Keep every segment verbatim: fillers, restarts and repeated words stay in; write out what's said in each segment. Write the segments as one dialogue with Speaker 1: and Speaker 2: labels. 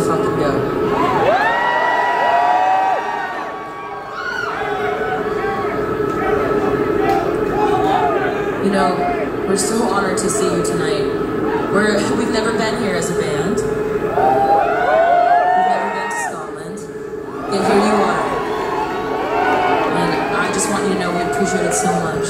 Speaker 1: fucking go. You know, we're so honored to see you tonight. We're, we've never been here as a band. We've never been to Scotland. Yet here you are. And I just want you to know we appreciate it so much.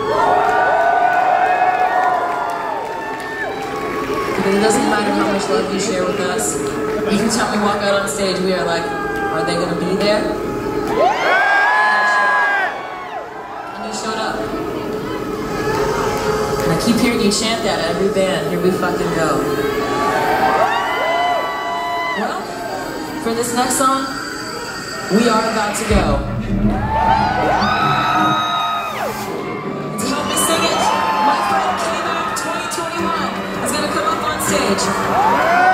Speaker 1: Because it doesn't matter how much love you share with us. Every time we walk out on stage, we are like, are they going to be there? And you showed up. And I keep hearing you chant that at every band. Here we fucking go. Well, for this next song, we are about to go. And to help me sing it, my friend K-Mac twenty twenty-one is going to come up on stage.